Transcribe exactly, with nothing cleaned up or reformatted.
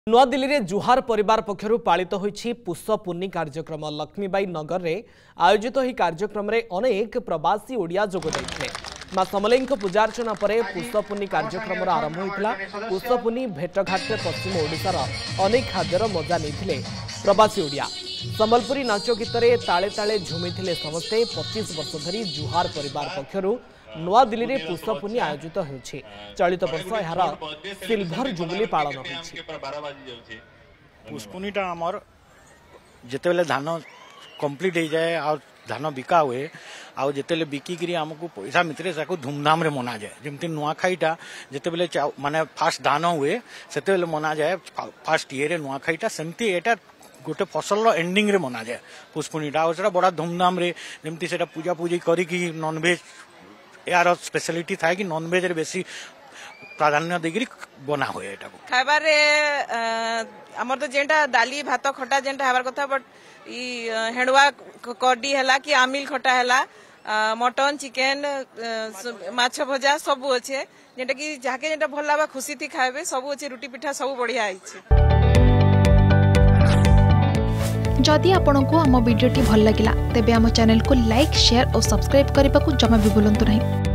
नवा दिल्ली में जुहार परिवार पक्षर पालित होईछि पुष पुन्नी कार्यक्रम। लक्ष्मीबाई नगर में आयोजित ही कार्यक्रम में अनेक प्रवासी ओडिया जोग देइथिले। मां समलेई पूजार्चना पर पुष पुन्नी कार्यक्रम आरंभ होइतिला। पुष पुन्नी भेटघाट पश्चिम ओडिशार अनेक खाद्यर मजा नहीं प्रवासी ओडिया। संबलपुरी नाच गीतरे ताले ताले झुमिथिले समस्ते। पच्चीस वर्ष धरी जुहार परिवार पक्षर नवा दिल्ली में पुष पुन्नी आयोजित होछि। चलित वर्ष यार सिल्भर जुबली पालन होछि। पुष पुन्नीटा आमर जेतेबेले धान कंप्लीट हो जाए और धान बिका हुए आउ जेतेबेले बिकिकी आमको पैसा मित्रे साको धूमधाम रे मना जाए। जमती नुआखाईटा जेतेबेले माने फास्ट धान हुए सेतेबेले मना जाए फास्ट ईयर नुआखाईटा सेमती एटा गोटे फसल एंडिंग रे मना जाए पुष पुन्नीटा। और बड़ा धूमधाम रे जमती सेटा पूजा पूजी करिकी नॉनवेज यार स्पेशलिटी था कि नॉनवेज रे बेसी प्राधान्य देगिरी बना हुए एटा खाइबार हमर तो जेंटा दाली भात खटा जेंटा हबार कथा बट ई हेडवा कडी हला कि आमिल खटा हला मटन चिकेन माछ भजा सब अच्छे जेंटा कि जाके जेंटा भल लाबा खुशी थी खाइबे सब अच्छे रुटी पिठा सब बढ़िया आइछे। जदि आपंक आम भिडी भल लगा तेब आम चैनल को लाइक शेयर और सब्सक्राइब करने को जमा भी भूलु नहीं।